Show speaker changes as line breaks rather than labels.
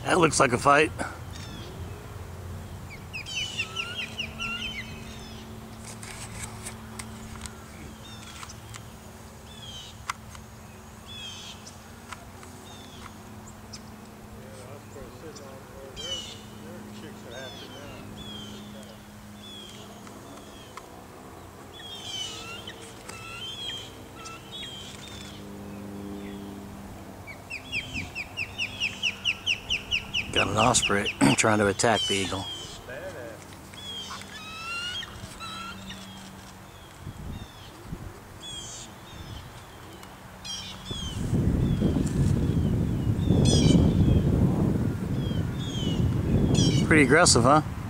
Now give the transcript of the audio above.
That looks like a fight. Got an osprey trying to attack the eagle. Pretty aggressive, huh?